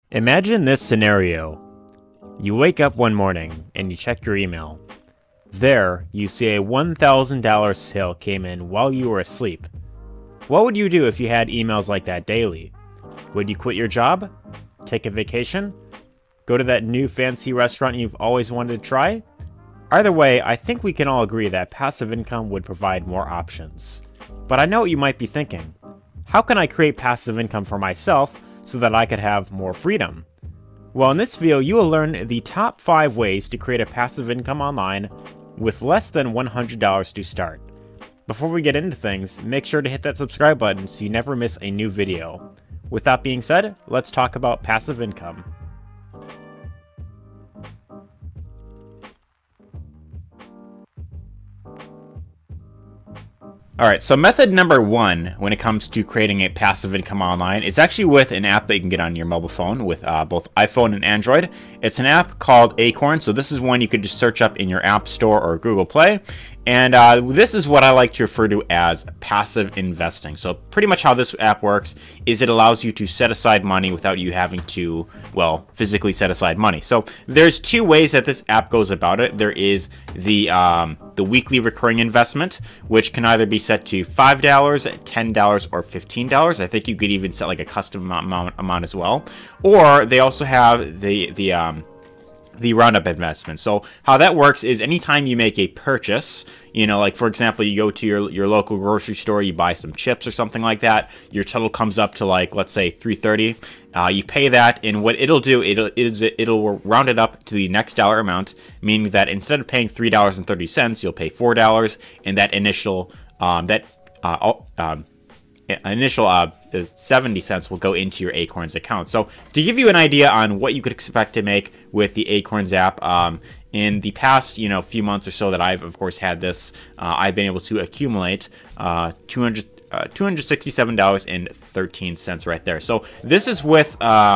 Imagine this scenario. You wake up one morning and you check your email. There, you see a $1,000 sale came in while you were asleep. What would you do if you had emails like that daily? Would you quit your job? Take a vacation? Go to that new fancy restaurant you've always wanted to try? Either way, I think we can all agree that passive income would provide more options. But I know what you might be thinking. How can I create passive income for myself so that I could have more freedom? Well, in this video, you will learn the top 5 ways to create a passive income online with less than $100 to start. Before we get into things, make sure to hit that subscribe button so you never miss a new video. With that being said, let's talk about passive income. Alright, so method number 1 when it comes to creating a passive income online is actually with an app that you can get on your mobile phone with both iPhone and Android. It's an app called Acorns, so this is one you could just search up in your App Store or Google Play. And this is what I like to refer to as passive investing. So pretty much how this app works is it allows you to set aside money without you having to, well, physically set aside money. So there's 2 ways that this app goes about it. There is the weekly recurring investment, which can either be set to $5, $10, or $15. I think you could even set like a custom amount as well. Or they also have the roundup investment. So how that works is anytime you make a purchase, you know, like for example, you go to your local grocery store, you buy some chips or something like that, your total comes up to like, let's say $3.30. You pay that, and what it'll do, it'll round it up to the next dollar amount, meaning that instead of paying $3.30, you'll pay $4, and that initial 70 cents will go into your Acorns account. So to give you an idea on what you could expect to make with the Acorns app, in the past, few months or so that I've of course had this, I've been able to accumulate $267.13 right there. So this is with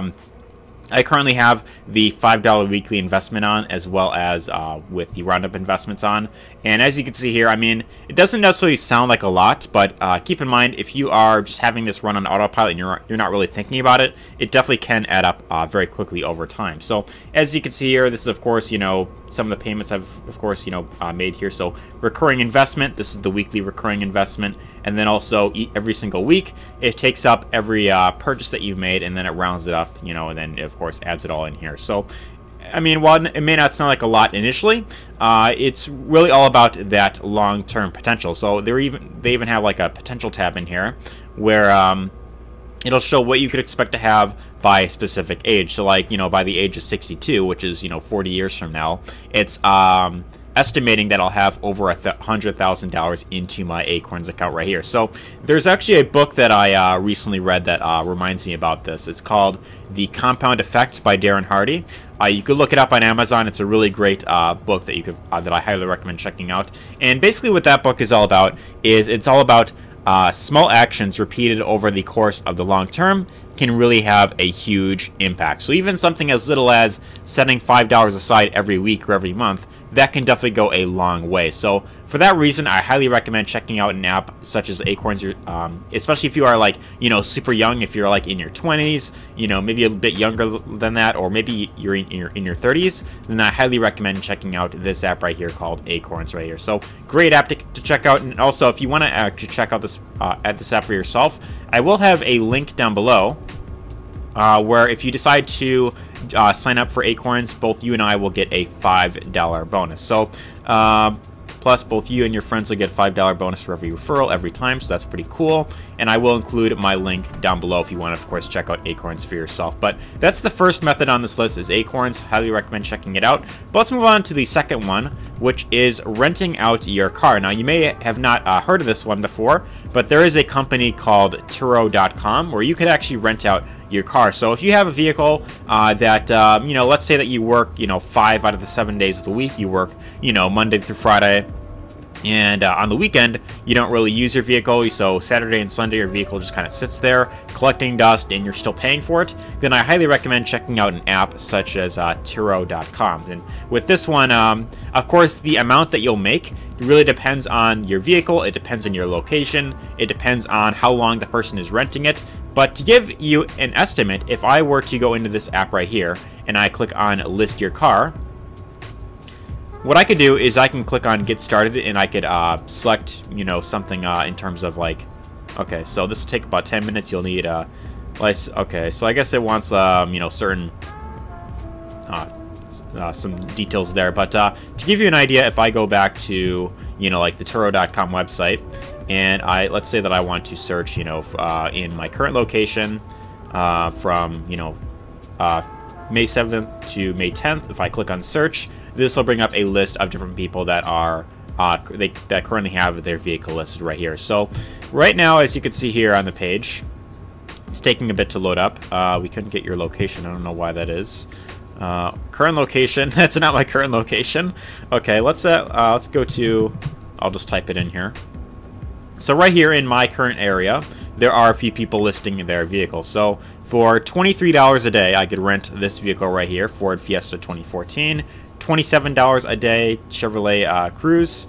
I currently have the $5 weekly investment on, as well as with the roundup investments on. And as you can see here, I mean, it doesn't necessarily sound like a lot, but keep in mind, if you are just having this run on autopilot and you're not really thinking about it, it definitely can add up very quickly over time. So as you can see here, this is of course, some of the payments I've of course, made here. So recurring investment, this is the weekly recurring investment. And then also every single week, it takes up every purchase that you've made, and then it rounds it up, and then of course adds it all in here. So, I mean, while it may not sound like a lot initially, it's really all about that long-term potential. So they even have like a potential tab in here where it'll show what you could expect to have by a specific age. So like, by the age of 62, which is, 40 years from now, it's estimating that I'll have over $100,000 into my Acorns account right here. So there's actually a book that I recently read that reminds me about this. It's called The Compound Effect by Darren Hardy. You could look it up on Amazon. It's a really great book that that I highly recommend checking out. And basically what that book is all about is it's all about small actions repeated over the course of the long term can really have a huge impact. So even something as little as setting $5 aside every week or every month, that can definitely go a long way. So for that reason, I highly recommend checking out an app such as Acorns, especially if you are like, super young, if you're like in your 20s, maybe a bit younger than that, or maybe you're in your 30s, then I highly recommend checking out this app right here called Acorns right here. So great app to check out. And also, if you want to actually check out this app for yourself, I will have a link down below where if you decide to sign up for Acorns, both you and I will get a $5 bonus. So plus both you and your friends will get a $5 bonus for every referral every time, so that's pretty cool. And I will include my link down below if you want to, of course, check out Acorns for yourself. But that's the first method on this list, is Acorns. Highly recommend checking it out. But let's move on to the second one, which is renting out your car. Now, you may have not heard of this one before, but there is a company called Turo.com where you could actually rent out your car. So if you have a vehicle that, let's say that you work, 5 out of the 7 days of the week, you work, Monday through Friday, and on the weekend, you don't really use your vehicle, so Saturday and Sunday, your vehicle just kind of sits there, collecting dust, and you're still paying for it, then I highly recommend checking out an app such as Turo.com. And with this one, of course, the amount that you'll make really depends on your vehicle, it depends on your location, it depends on how long the person is renting it, But to give you an estimate, if I were to go into this app right here and I click on list your car, what I could do is I can click on get started and I could select, you know, something in terms of like, okay, so this will take about 10 minutes. You'll need okay, so I guess it wants you know, certain some details there, but to give you an idea, if I go back to, you know, like the Turo.com website, and let's say that I want to search, you know, in my current location from, you know, May 7th to May 10th. If I click on search, this will bring up a list of different people that are that currently have their vehicle listed right here. So right now, as you can see here on the page, it's taking a bit to load up. We couldn't get your location. I don't know why that is. Current location. That's not my current location. Okay, let's go to. I'll just type it in here. So right here in my current area, there are a few people listing their vehicles. So for $23 a day, I could rent this vehicle right here, Ford Fiesta 2014. $27 a day, Chevrolet Cruze.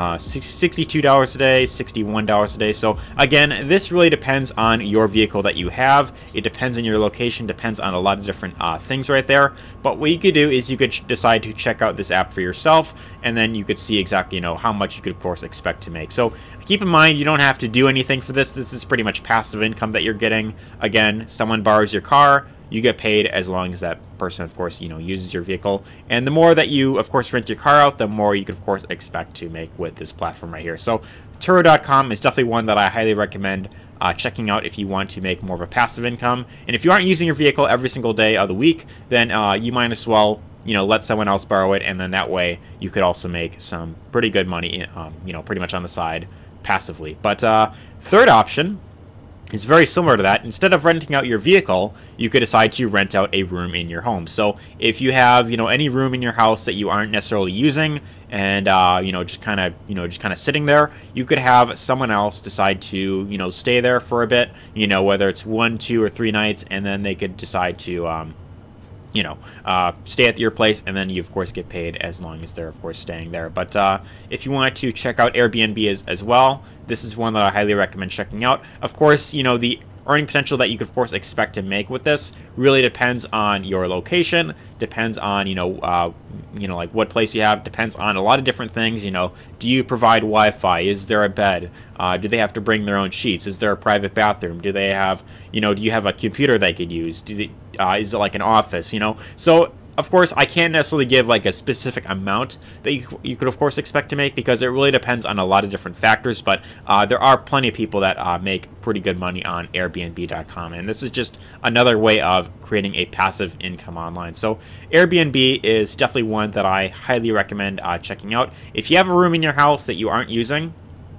$62 a day, $61 a day. So again, this really depends on your vehicle that you have. It depends on your location, depends on a lot of different things right there. But what you could do is you could decide to check out this app for yourself, and then you could see exactly, you know, how much you could of course expect to make. So keep in mind, you don't have to do anything for this. This is pretty much passive income that you're getting. Again, someone borrows your car, you get paid as long as that person, of course, you know, uses your vehicle. And the more that you, of course, rent your car out, the more you could, of course, expect to make with this platform right here. So Turo.com is definitely one that I highly recommend checking out if you want to make more of a passive income. And if you aren't using your vehicle every single day of the week, then you might as well, you know, let someone else borrow it. And then that way you could also make some pretty good money, you know, pretty much on the side passively. But third option is very similar to that. Instead of renting out your vehicle, you could decide to rent out a room in your home. So if you have, you know, any room in your house that you aren't necessarily using, and you know, just kind of sitting there, you could have someone else decide to, you know, stay there for a bit, you know, whether it's 1, 2, or 3 nights, and then they could decide to you know, stay at your place, and then you of course get paid as long as they're of course staying there. But if you want to check out Airbnb as well, this is one that I highly recommend checking out. Of course, you know, the earning potential that you could of course expect to make with this really depends on your location, depends on, you know, like what place you have, depends on a lot of different things. You know, do you provide Wi-Fi? Is there a bed? Do they have to bring their own sheets? Is there a private bathroom? Do they have, you know, do you have a computer they could use? Is it like an office, you know? So of course, I can't necessarily give like a specific amount that you could of course expect to make, because it really depends on a lot of different factors. But there are plenty of people that make pretty good money on Airbnb.com, and this is just another way of creating a passive income online. So Airbnb is definitely one that I highly recommend checking out. If you have a room in your house that you aren't using,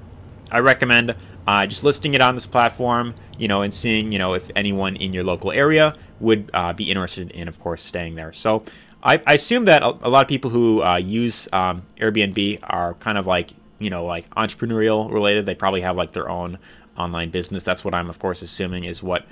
I recommend just listing it on this platform, you know, and seeing, you know, if anyone in your local area would be interested in, of course, staying there. So I assume that a lot of people who use Airbnb are kind of like, you know, like entrepreneurial related. They probably have like their own online business. That's what I'm, of course, assuming is what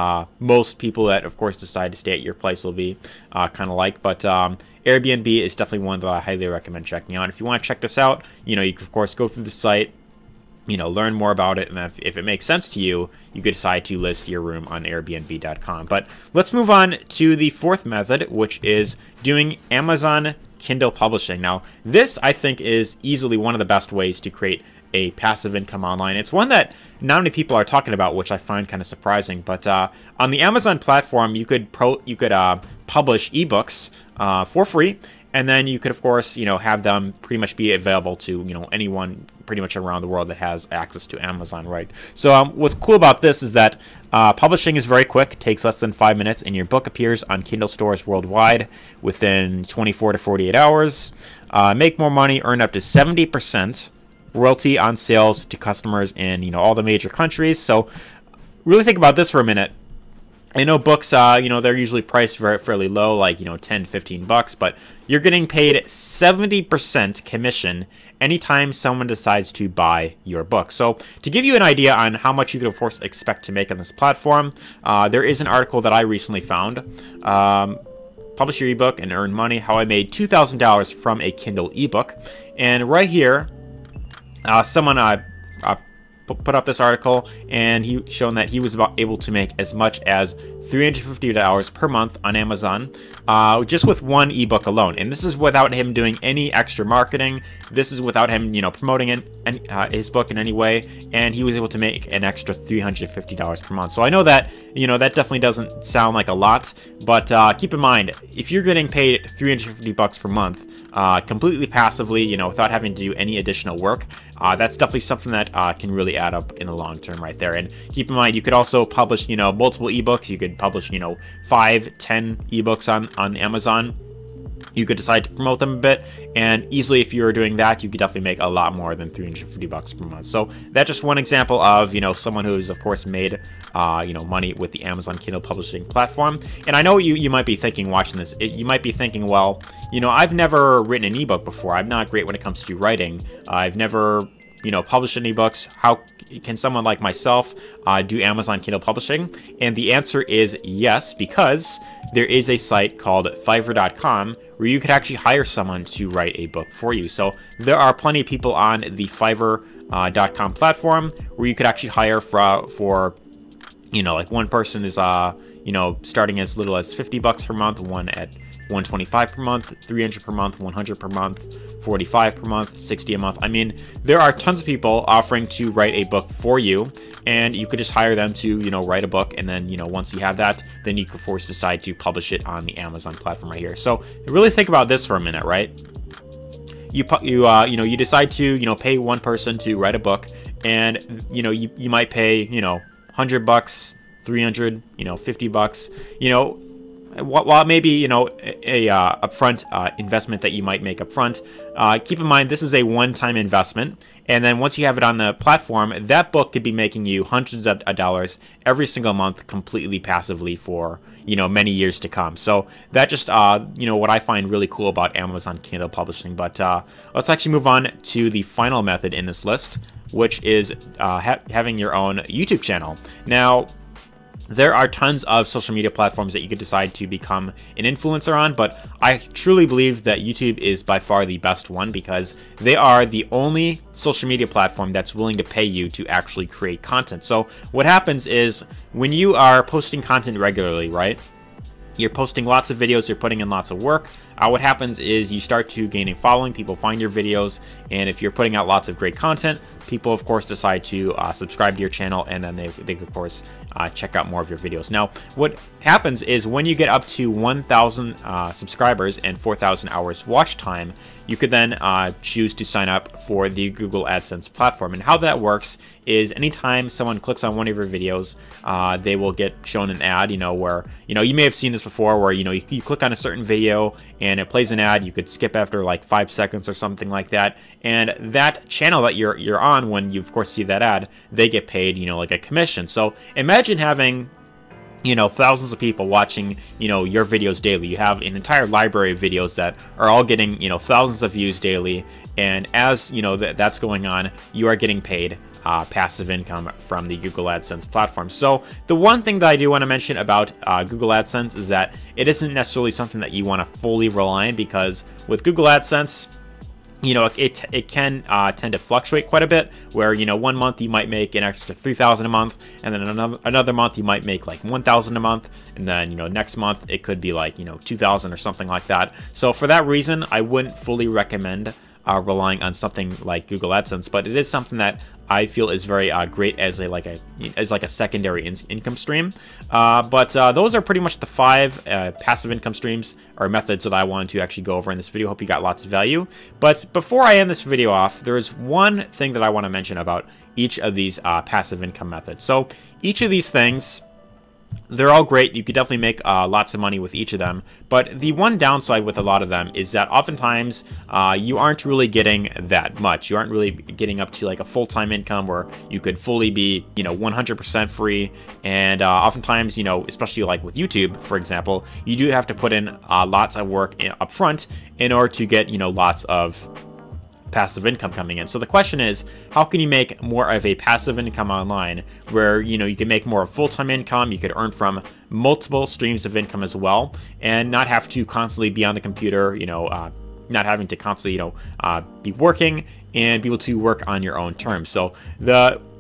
most people that, of course, decide to stay at your place will be kind of like. But Airbnb is definitely one that I highly recommend checking out. If you want to check this out, you know, you can, of course, go through the site, you know, learn more about it, and if it makes sense to you, you could decide to list your room on Airbnb.com. But let's move on to the fourth method, which is doing Amazon Kindle publishing. Now, this I think is easily one of the best ways to create a passive income online. It's one that not many people are talking about, which I find kind of surprising. But on the Amazon platform, you could publish ebooks for free. And then you could, of course, you know, have them pretty much be available to, you know, anyone pretty much around the world that has access to Amazon, right? So what's cool about this is that publishing is very quick, takes less than 5 minutes, and your book appears on Kindle stores worldwide within 24 to 48 hours. Make more money, earn up to 70% royalty on sales to customers in, you know, all the major countries. So really think about this for a minute. I know books, you know, they're usually priced fairly low, like, you know, 10, 15 bucks, but you're getting paid 70% commission anytime someone decides to buy your book. So to give you an idea on how much you could, of course, expect to make on this platform, there is an article that I recently found, Publish Your Ebook and Earn Money, How I Made $2,000 from a Kindle ebook. And right here, someone put up this article, and he shown that he was able to make as much as $350 per month on Amazon, just with one ebook alone. And this is without him doing any extra marketing. This is without him, promoting his book in any way. And he was able to make an extra $350 per month. So I know that, that definitely doesn't sound like a lot, but keep in mind, if you're getting paid $350 per month, completely passively, without having to do any additional work, that's definitely something that can really add up in the long term right there. And keep in mind, you could also publish, multiple ebooks. You could publish, 5, 10 ebooks on Amazon. You could decide to promote them a bit, and easily, if you're doing that, you could definitely make a lot more than $350 per month. So that's just one example of, someone who's, of course, made, money with the Amazon Kindle publishing platform. And I know you might be thinking, watching this, you might be thinking, well, I've never written an ebook before. I'm not great when it comes to writing. I've never, published any books. How can someone like myself do Amazon Kindle publishing? And the answer is yes, because there is a site called Fiverr.com where you could actually hire someone to write a book for you. So there are plenty of people on the Fiverr.com platform where you could actually hire for like one person is starting as little as $50 per month, one at $125 per month, $300 per month, $100 per month, $45 per month, $60 a month. I mean, there are tons of people offering to write a book for you, and you could just hire them to, write a book, and then, once you have that, then you could, of course, decide to publish it on the Amazon platform right here. So really think about this for a minute, right? You decide to, pay one person to write a book, and, you might pay, $100, $300, $50, while maybe, a upfront investment that you might make upfront, keep in mind this is a one-time investment. And then once you have it on the platform, that book could be making you hundreds of dollars every single month completely passively for, many years to come. So that just, what I find really cool about Amazon Kindle publishing. But let's actually move on to the final method in this list, which is having your own YouTube channel. Now, there are tons of social media platforms that you could decide to become an influencer on, but I truly believe that YouTube is by far the best one because they are the only social media platform that's willing to pay you to actually create content. So what happens is when you are posting content regularly, right? You're posting lots of videos, you're putting in lots of work. What happens is you start to gain a following, people find your videos, and if you're putting out lots of great content, people of course decide to subscribe to your channel, and then they of course check out more of your videos. Now what happens is when you get up to 1,000 subscribers and 4,000 hours watch time, you could then choose to sign up for the Google AdSense platform. And how that works is anytime someone clicks on one of your videos, they will get shown an ad, where, you may have seen this before, where, you click on a certain video and it plays an ad. You could skip after like 5 seconds or something like that. And that channel that you're on, when you of course see that ad, they get paid, like a commission. So imagine having, thousands of people watching, your videos daily. You have an entire library of videos that are all getting, thousands of views daily. And as, that's going on, you are getting paid passive income from the Google AdSense platform. So the one thing that I do want to mention about Google AdSense is that it isn't necessarily something that you want to fully rely on, because with Google AdSense, it can tend to fluctuate quite a bit, where, 1 month you might make an extra $3,000 a month, and then another month you might make like $1,000 a month, and then, next month it could be like, $2,000 or something like that. So for that reason, I wouldn't fully recommend relying on something like Google AdSense, but it is something that I feel is very great as a secondary income stream. But those are pretty much the 5 passive income streams or methods that I wanted to actually go over in this video. Hope you got lots of value. But before I end this video off, there's one thing that I want to mention about each of these passive income methods. So each of these things, they're all great. You could definitely make lots of money with each of them. But the one downside with a lot of them is that oftentimes you aren't really getting that much. You aren't really getting up to like a full-time income where you could fully be, 100% free. And oftentimes, especially like with YouTube, for example, you do have to put in lots of work up front in order to get, lots of passive income coming in. So the question is, how can you make more of a passive income online where, you can make more full-time income, you could earn from multiple streams of income as well, and not have to constantly be on the computer, not having to constantly, be working, and be able to work on your own terms. So the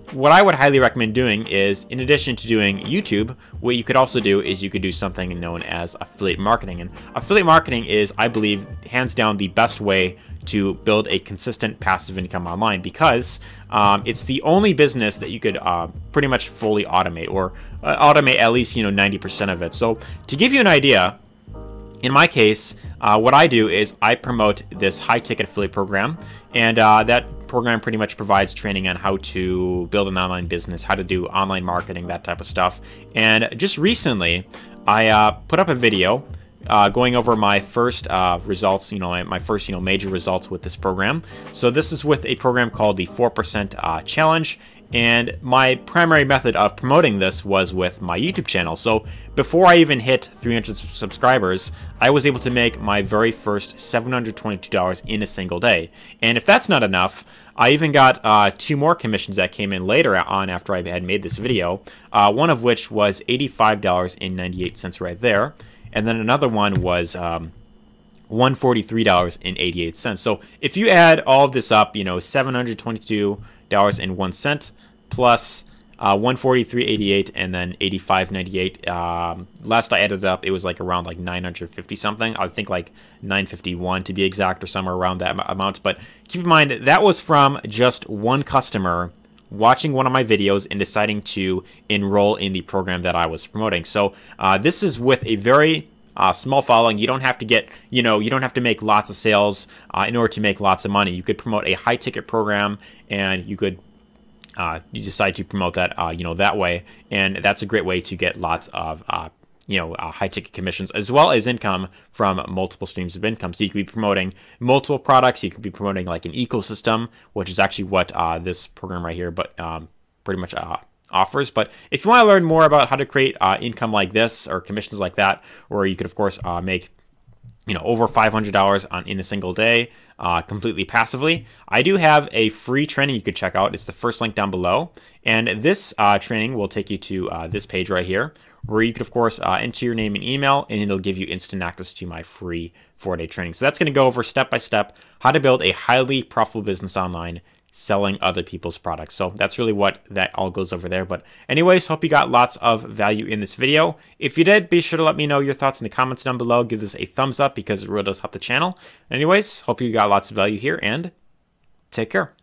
what I would highly recommend doing is, in addition to doing YouTube, what you could also do is you could do something known as affiliate marketing. And affiliate marketing is, I believe, hands down the best way to build a consistent passive income online, because it's the only business that you could pretty much fully automate, or automate at least 90% of it. So to give you an idea, in my case, what I do is I promote this high-ticket affiliate program, and that program pretty much provides training on how to build an online business, how to do online marketing, that type of stuff. And just recently, I put up a video going over my first results, my first major results with this program. So this is with a program called the 4% Challenge. And my primary method of promoting this was with my YouTube channel. So before I even hit 300 subscribers, I was able to make my very first $722 in a single day. And if that's not enough, I even got 2 more commissions that came in later on after I had made this video, one of which was $85.98 right there. And then another one was $143.88. So if you add all of this up, $722.01 plus $143.88 and then $85.98. Last I added it up, it was around 950 something. I think 951 to be exact, or somewhere around that amount. But keep in mind that was from just one customer watching one of my videos and deciding to enroll in the program that I was promoting. So this is with a very small following. You don't have to get, you don't have to make lots of sales in order to make lots of money. You could promote a high ticket program, and you could you decide to promote that that way, and that's a great way to get lots of high ticket commissions, as well as income from multiple streams of income. So you could be promoting multiple products. You could be promoting an ecosystem, which is actually what this program right here pretty much offers. But if you want to learn more about how to create income like this, or commissions like that, or you could of course make over $500 in a single day, completely passively, I do have a free training you could check out. It's the first link down below, and this training will take you to this page right here, where you could of course enter your name and email, and it'll give you instant access to my free 4-day training. So that's going to go over step by step how to build a highly profitable business online, selling other people's products. So that's really what that all goes over there. But anyways, hope you got lots of value in this video. If you did, be sure to let me know your thoughts in the comments down below. Give this a thumbs up because it really does help the channel. Anyways, hope you got lots of value here, and take care.